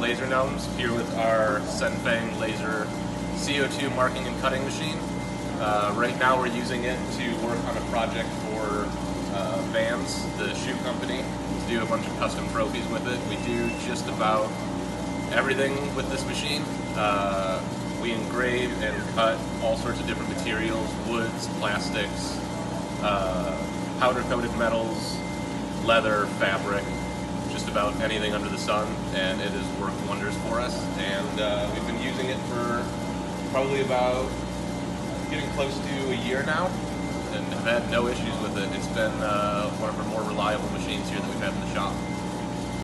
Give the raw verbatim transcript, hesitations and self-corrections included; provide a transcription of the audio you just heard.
Laser Gnomes, here with our SENFENG Laser C O two marking and cutting machine. Uh, right now we're using it to work on a project for uh, Vans, the shoe company, to do a bunch of custom trophies with it. We do just about everything with this machine. Uh, we engrave and cut all sorts of different materials, woods, plastics, uh, powder-coated metals, leather, fabric, just about anything under the sun, and it has worked wonders for us. And uh, we've been using it for probably about getting close to a year now, and have had no issues with it. It's been uh, one of our more reliable machines here that we've had in the shop.